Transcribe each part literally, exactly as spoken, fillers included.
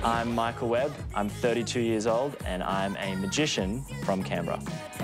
I'm Michael Webb. I'm thirty-two years old, and I'm a magician from Canberra.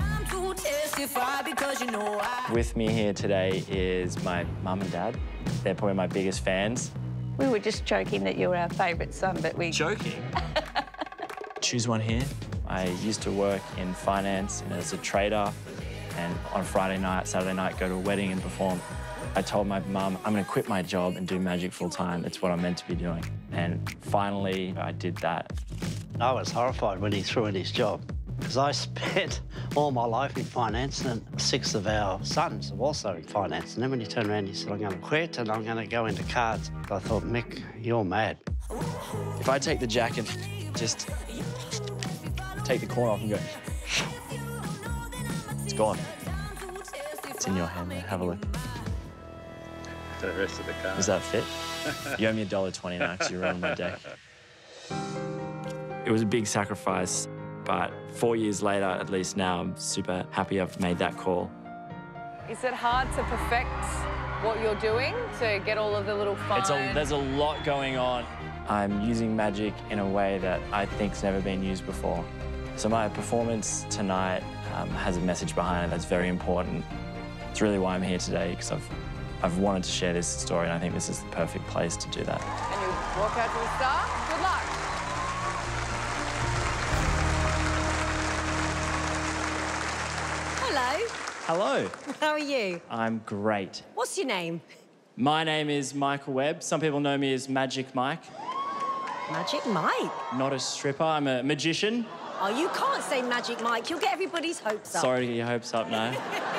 With me here today is my mum and dad. They're probably my biggest fans. We were just joking that you're our favourite son, but we... Joking? Choose one here. I used to work in finance and as a trader, and on Friday night, Saturday night, go to a wedding and perform. I told my mum, I'm going to quit my job and do magic full time. It's what I'm meant to be doing. And finally, I did that. I was horrified when he threw in his job, because I spent all my life in finance, and six of our sons are also in finance. And then when he turned around, he said, I'm going to quit and I'm going to go into cards. I thought, Mick, you're mad. If I take the jacket, just take the corner off and go, it's gone. It's in your hand there. Have a look. The rest of the card. Does that fit? You owe me a dollar twenty now because you ruined my deck. It was a big sacrifice, but four years later, at least now, I'm super happy I've made that call. Is it hard to perfect what you're doing, to get all of the little fine... It's a, there's a lot going on. I'm using magic in a way that I think's never been used before. So my performance tonight um, has a message behind it that's very important. It's really why I'm here today, because I've I've wanted to share this story, and I think this is the perfect place to do that. And you walk out to the star. Good luck. Hello. Hello. How are you? I'm great. What's your name? My name is Michael Webb. Some people know me as Magic Mike. Magic Mike? Not a stripper, I'm a magician. Oh, you can't say Magic Mike. You'll get everybody's hopes up. Sorry to get your hopes up, no.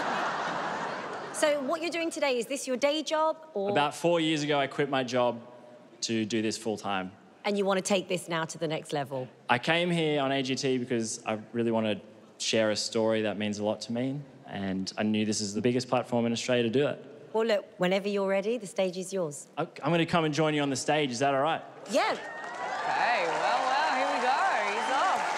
So what you're doing today, is this your day job, or...? About four years ago, I quit my job to do this full time. And you want to take this now to the next level? I came here on A G T because I really want to share a story that means a lot to me, and I knew this is the biggest platform in Australia to do it. Well, look, whenever you're ready, the stage is yours. I'm going to come and join you on the stage. Is that all right? Yeah. Okay, well, well, here we go. He's off.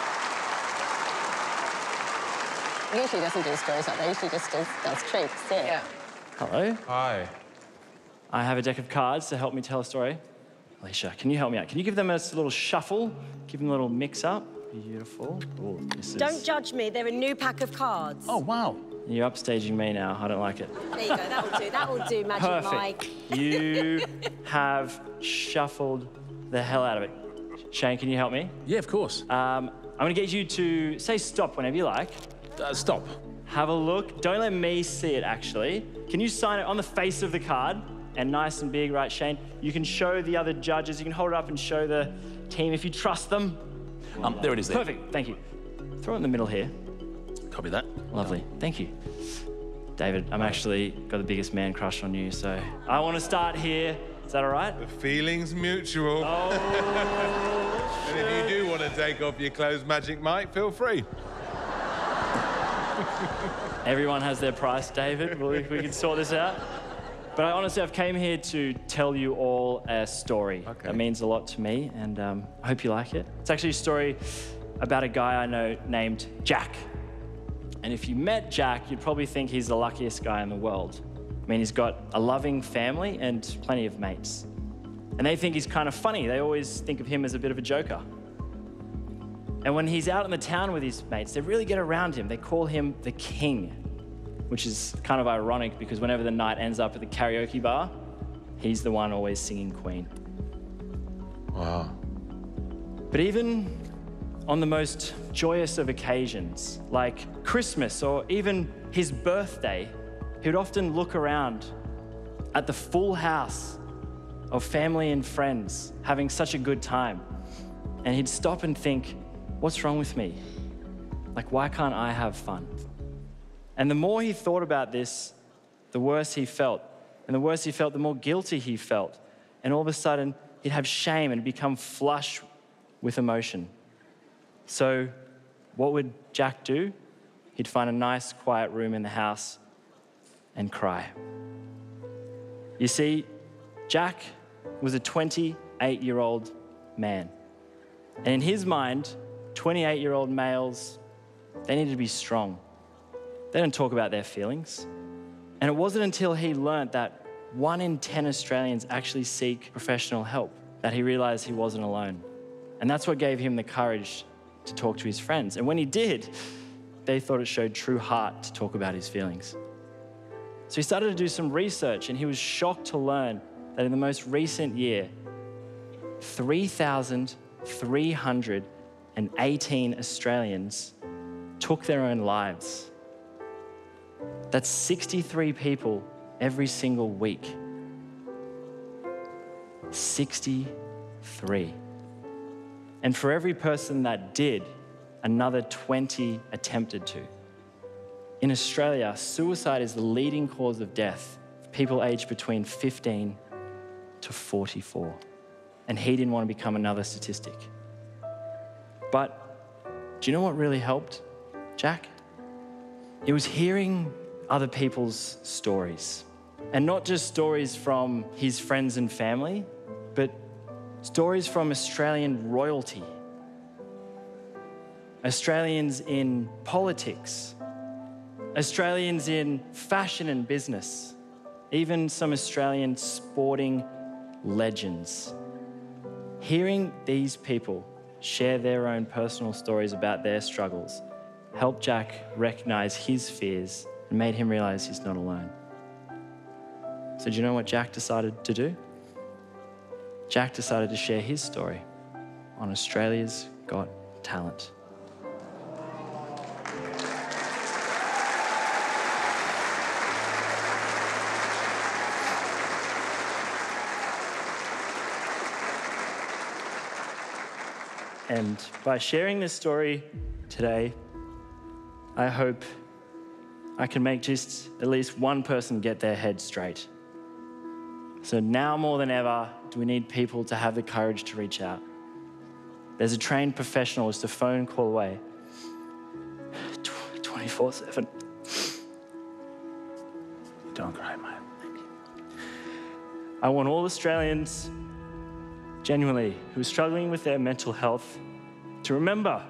He usually doesn't do stories like that. He usually just does, does tricks, yeah. Yeah. Hello. Hi. I have a deck of cards to help me tell a story. Alicia, can you help me out? Can you give them a little shuffle? Give them a little mix-up. Beautiful. Ooh, this is... Don't judge me. They're a new pack of cards. Oh, wow. You're upstaging me now. I don't like it. There you go. That'll do. That'll do, Magic Perfect. Mike. You have shuffled the hell out of it. Shane, can you help me? Yeah, of course. Um, I'm going to get you to say stop whenever you like. Uh, stop. Have a look. Don't let me see it, actually. Can you sign it on the face of the card? And nice and big, right, Shane? You can show the other judges. You can hold it up and show the team if you trust them. Um, there it is there. Perfect. Thank you. Throw it in the middle here. Copy that. Lovely. Thank you. David, I'm actually got the biggest man crush on you, so I want to start here. Is that all right? The feeling's mutual. Oh, and if you do want to take off your clothes, Magic Mike, feel free. Everyone has their price, David. We, we can sort this out. But I honestly, I've came here to tell you all a story. Okay. That means a lot to me, and um, I hope you like it. It's actually a story about a guy I know named Jack. And if you met Jack, you'd probably think he's the luckiest guy in the world. I mean, he's got a loving family and plenty of mates. And they think he's kind of funny. They always think of him as a bit of a joker. And when he's out in the town with his mates, they really get around him. They call him the king, which is kind of ironic because whenever the night ends up at the karaoke bar, he's the one always singing Queen. Wow. But even on the most joyous of occasions, like Christmas or even his birthday, he would often look around at the full house of family and friends having such a good time. And he'd stop and think, what's wrong with me? Like, why can't I have fun? And the more he thought about this, the worse he felt. And the worse he felt, the more guilty he felt. And all of a sudden, he'd have shame and become flush with emotion. So what would Jack do? He'd find a nice, quiet room in the house and cry. You see, Jack was a twenty-eight-year-old man. And in his mind, twenty-eight-year-old males, they needed to be strong. They don't talk about their feelings. And it wasn't until he learnt that one in ten Australians actually seek professional help that he realised he wasn't alone. And that's what gave him the courage to talk to his friends. And when he did, they thought it showed true heart to talk about his feelings. So he started to do some research, and he was shocked to learn that in the most recent year, three thousand three hundred eighteen Australians took their own lives. That's sixty-three people every single week. sixty-three. And for every person that did, another twenty attempted to. In Australia, suicide is the leading cause of death for people aged between fifteen to forty-four. And he didn't want to become another statistic. But do you know what really helped Jack? It was hearing other people's stories. And not just stories from his friends and family, but stories from Australian royalty. Australians in politics. Australians in fashion and business. Even some Australian sporting legends. Hearing these people share their own personal stories about their struggles helped Jack recognize his fears and made him realize he's not alone. So do you know what Jack decided to do? Jack decided to share his story on Australia's Got Talent. And by sharing this story today, I hope I can make just at least one person get their head straight. So now more than ever, do we need people to have the courage to reach out. There's a trained professional just a phone call away, twenty-four seven. You're doing great, mate. Thank you. I want all Australians, genuinely, who are struggling with their mental health, to remember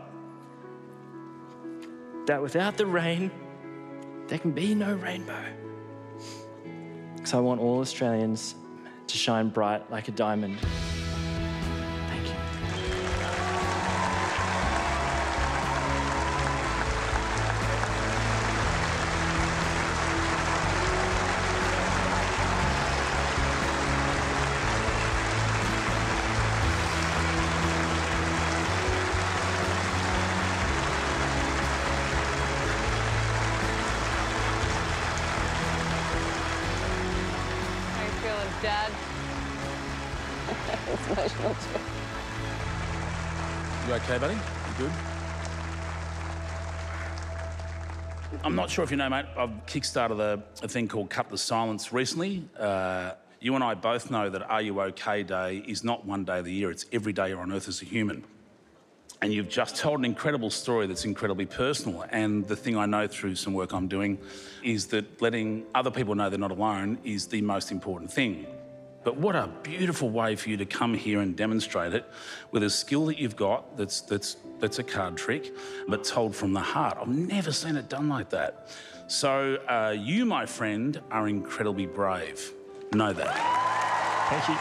that without the rain, there can be no rainbow. So I want all Australians to shine bright like a diamond. Thank you. Dad. It's emotional too. You okay, buddy? You good? I'm not sure if you know, mate, I've kickstarted a, a thing called Cut the Silence recently. Uh, you and I both know that Are You OK Day is not one day of the year, it's every day you're on Earth as a human. And you've just told an incredible story that's incredibly personal. And the thing I know through some work I'm doing is that letting other people know they're not alone is the most important thing. But what a beautiful way for you to come here and demonstrate it with a skill that you've got that's, that's, that's a card trick, but told from the heart. I've never seen it done like that. So uh, you, my friend, are incredibly brave. Know that. Thank you.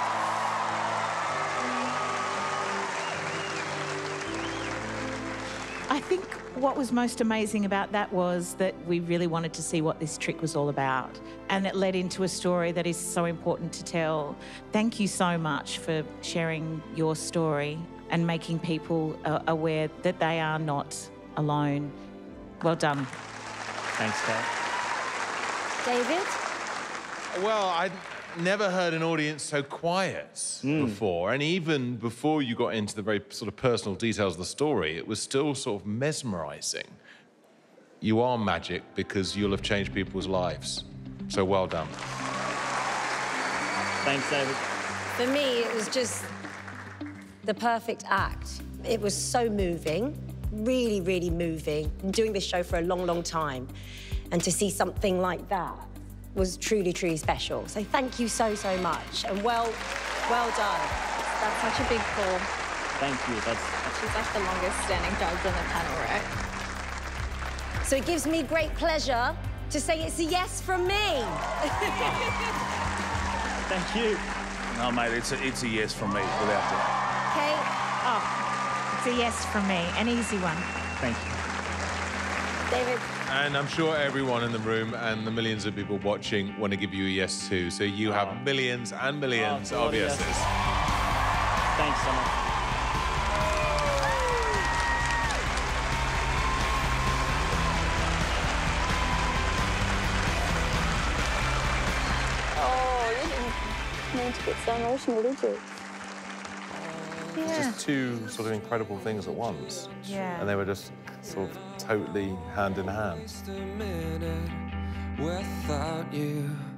I think what was most amazing about that was that we really wanted to see what this trick was all about. And it led into a story that is so important to tell. Thank you so much for sharing your story and making people uh, aware that they are not alone. Well done. Thanks, Kate. David? Well, I'd never heard an audience so quiet mm. before. And even before you got into the very sort of personal details of the story, it was still sort of mesmerising. You are magic because you'll have changed people's lives. So well done. Thanks, David. For me, it was just the perfect act. It was so moving, really, really moving. I'm doing this show for a long, long time. And to see something like that was truly, truly special. So thank you so, so much. And well, well done. That's such a big pull. Thank you. That's, that's... She's like the longest standing judge on the panel, right? So it gives me great pleasure to say it's a yes from me. Thank you. No, mate, it's a, it's a yes from me, without doubt. Okay. Oh. a yes from me, an easy one. Thank you. David. And I'm sure everyone in the room and the millions of people watching want to give you a yes too. So you have Oh. millions and millions Oh, of yes. yeses. Thanks so much. Oh, you didn't mean to get so emotional, did you? It's Yeah. just two sort of incredible things at once. Yeah. And they were just sort of totally hand in hand. Just a minute without you.